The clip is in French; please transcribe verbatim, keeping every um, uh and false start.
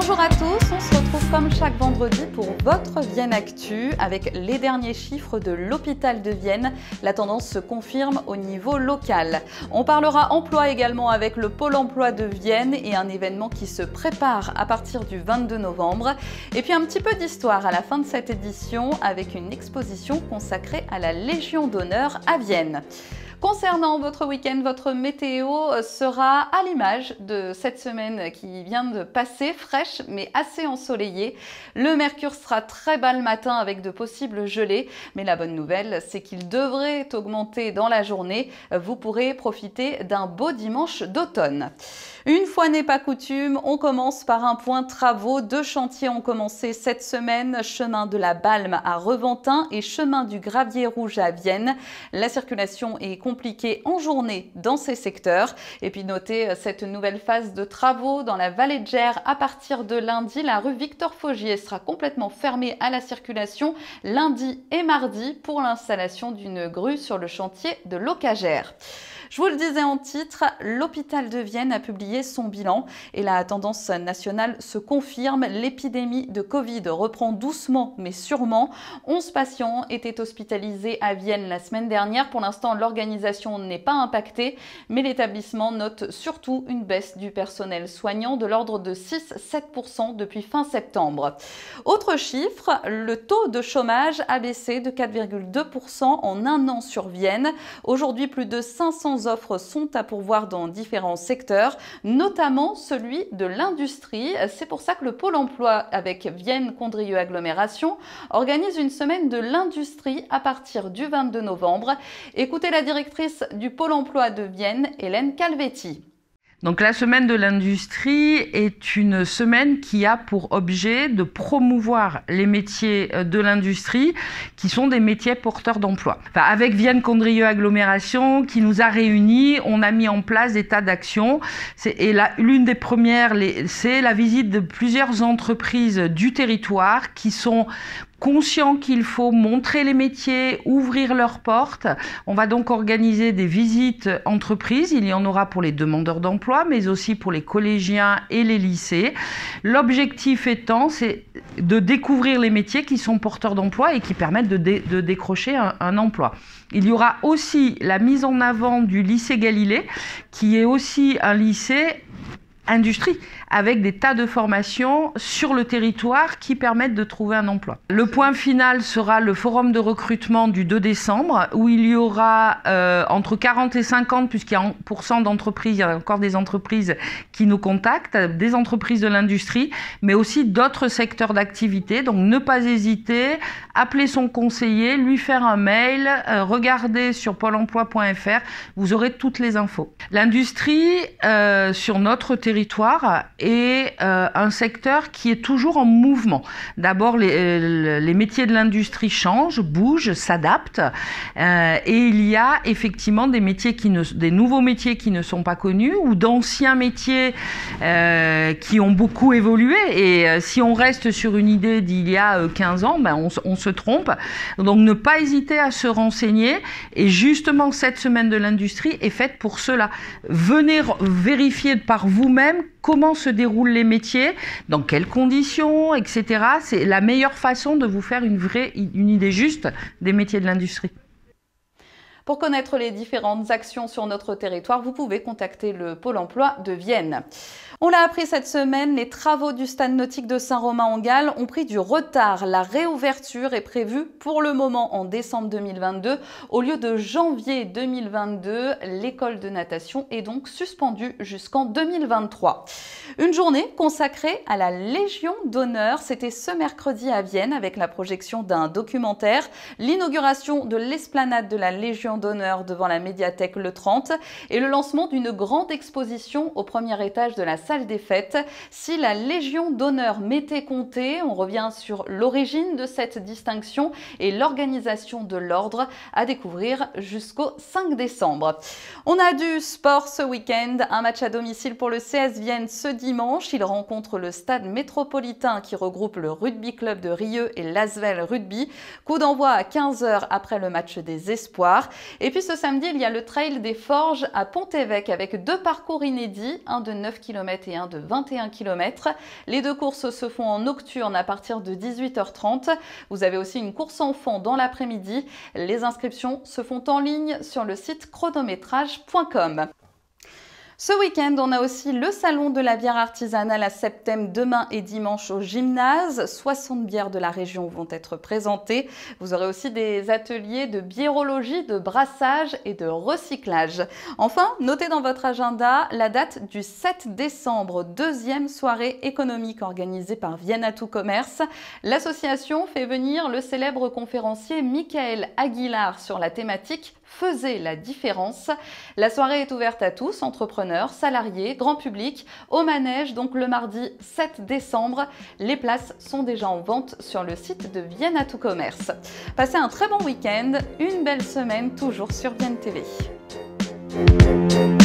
Bonjour à tous, on se retrouve comme chaque vendredi pour votre Vienne Actu avec les derniers chiffres de l'hôpital de Vienne. La tendance se confirme au niveau local. On parlera emploi également avec le Pôle emploi de Vienne et un événement qui se prépare à partir du vingt-deux novembre. Et puis un petit peu d'histoire à la fin de cette édition avec une exposition consacrée à la Légion d'honneur à Vienne. Concernant votre week-end, votre météo sera à l'image de cette semaine qui vient de passer, fraîche mais assez ensoleillée. Le mercure sera très bas le matin avec de possibles gelées, mais la bonne nouvelle, c'est qu'il devrait augmenter dans la journée. Vous pourrez profiter d'un beau dimanche d'automne. Une fois n'est pas coutume, on commence par un point travaux. Deux chantiers ont commencé cette semaine, chemin de la Balme à Reventin et chemin du Gravier Rouge à Vienne. La circulation est compliquée en journée dans ces secteurs. Et puis notez cette nouvelle phase de travaux dans la vallée de Gers. À partir de lundi, la rue Victor-Faugier sera complètement fermée à la circulation lundi et mardi pour l'installation d'une grue sur le chantier de Locagère. Je vous le disais en titre, l'hôpital de Vienne a publié son bilan et la tendance nationale se confirme. L'épidémie de Covid reprend doucement mais sûrement. onze patients étaient hospitalisés à Vienne la semaine dernière. Pour l'instant, l'organisation n'est pas impactée, mais l'établissement note surtout une baisse du personnel soignant de l'ordre de six à sept pour cent depuis fin septembre. Autre chiffre, le taux de chômage a baissé de quatre virgule deux pour cent en un an sur Vienne. Aujourd'hui, plus de cinq cents offres sont à pourvoir dans différents secteurs, notamment celui de l'industrie. C'est pour ça que le Pôle emploi avec Vienne-Condrieu Agglomération organise une semaine de l'industrie à partir du vingt-deux novembre. Écoutez la directrice du Pôle emploi de Vienne, Hélène Calvetti. Donc la semaine de l'industrie est une semaine qui a pour objet de promouvoir les métiers de l'industrie qui sont des métiers porteurs d'emploi. Enfin, avec Vienne-Condrieu Agglomération qui nous a réunis, on a mis en place des tas d'actions. Et l'une des premières, c'est la visite de plusieurs entreprises du territoire qui sont conscients qu'il faut montrer les métiers, ouvrir leurs portes. On va donc organiser des visites entreprises. Il y en aura pour les demandeurs d'emploi, mais aussi pour les collégiens et les lycées. L'objectif étant, c'est de découvrir les métiers qui sont porteurs d'emploi et qui permettent de, dé de décrocher un, un emploi. Il y aura aussi la mise en avant du lycée Galilée, qui est aussi un lycée industrie, avec des tas de formations sur le territoire qui permettent de trouver un emploi. Le point final sera le forum de recrutement du deux décembre, où il y aura euh, entre quarante et cinquante, puisqu'il y a pour cent d'entreprises, il y a encore des entreprises qui nous contactent, des entreprises de l'industrie, mais aussi d'autres secteurs d'activité. Donc ne pas hésiter, appeler son conseiller, lui faire un mail, euh, regardez sur pôle emploi point F R, vous aurez toutes les infos. L'industrie, euh, sur notre territoire, est euh, un secteur qui est toujours en mouvement. D'abord, les, les métiers de l'industrie changent, bougent, s'adaptent, euh, et il y a effectivement des métiers qui ne, des nouveaux métiers qui ne sont pas connus ou d'anciens métiers euh, qui ont beaucoup évolué. Et euh, si on reste sur une idée d'il y a quinze ans, ben on, on se trompe. Donc, ne pas hésiter à se renseigner. Et justement, cette semaine de l'industrie est faite pour cela. Venez vérifier par vous-même comment se déroulent les métiers, dans quelles conditions, et cetera. C'est la meilleure façon de vous faire une vraie, une idée juste des métiers de l'industrie. Pour connaître les différentes actions sur notre territoire, vous pouvez contacter le Pôle emploi de Vienne. On l'a appris cette semaine, les travaux du stade nautique de Saint-Romain-en-Galles ont pris du retard. La réouverture est prévue pour le moment en décembre deux mille vingt-deux. Au lieu de janvier deux mille vingt-deux, l'école de natation est donc suspendue jusqu'en deux mille vingt-trois. Une journée consacrée à la Légion d'honneur, c'était ce mercredi à Vienne avec la projection d'un documentaire, l'inauguration de l'esplanade de la Légion d'honneur devant la médiathèque Le trente et le lancement d'une grande exposition au premier étage de la salle des fêtes. Si la Légion d'honneur m'était comptée, on revient sur l'origine de cette distinction et l'organisation de l'ordre à découvrir jusqu'au cinq décembre. On a du sport ce week-end, un match à domicile pour le C S Vienne ce dimanche. Il rencontre le stade métropolitain qui regroupe le rugby club de Rieux et l'Asvel Rugby. Coup d'envoi à quinze heures après le match des espoirs. Et puis ce samedi, il y a le Trail des Forges à Pont-Évêque avec deux parcours inédits, un de neuf kilomètres et un de vingt et un kilomètres. Les deux courses se font en nocturne à partir de dix-huit heures trente. Vous avez aussi une course enfant dans l'après-midi. Les inscriptions se font en ligne sur le site chronométrage point com. Ce week-end, on a aussi le salon de la bière artisanale à Septem demain et dimanche au gymnase. soixante bières de la région vont être présentées. Vous aurez aussi des ateliers de biérologie, de brassage et de recyclage. Enfin, notez dans votre agenda la date du sept décembre, deuxième soirée économique organisée par Vienne Atout Commerce. L'association fait venir le célèbre conférencier Michael Aguilar sur la thématique Faisez la différence. La soirée est ouverte à tous, entrepreneurs, salariés, grand public, au manège, donc le mardi sept décembre. Les places sont déjà en vente sur le site de Vienne Atout Commerce. Passez un très bon week-end, une belle semaine toujours sur Vienne T V.